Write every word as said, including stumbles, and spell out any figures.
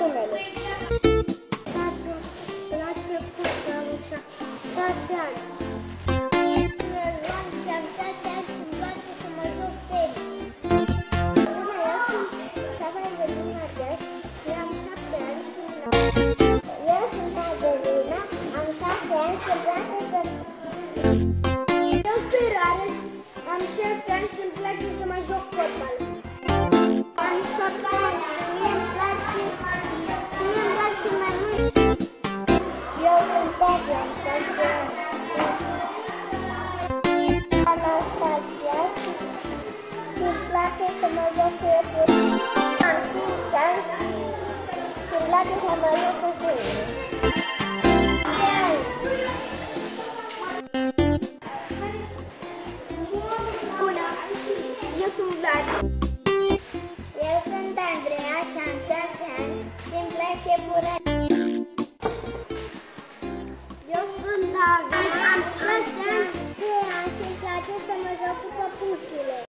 numele. La început, am șase ani. Am șase ani și îmi place să mă joc tenis. Bună, eu sunt Sara Evelina Deas, am șapte ani și eu sunt Adelina, am șase ani și îmi place să... Eu sunt Rareș, am șase ani și îmi place să mă joc fotbal. Am șapte ani și mie îmi place, și mie îmi place mai mult. Eu sunt Bobby, am șase ani. Anastasia și îmi place să mă joc cu iepuri. Am cinci ani și îmi place să mă joc cu câini. Bună, eu sunt Vlad. Eu sunt Andreea și am șase ani și îmi place iepurașii. Eu sunt David, am șase ani și îmi place să mă joc cu păpușile.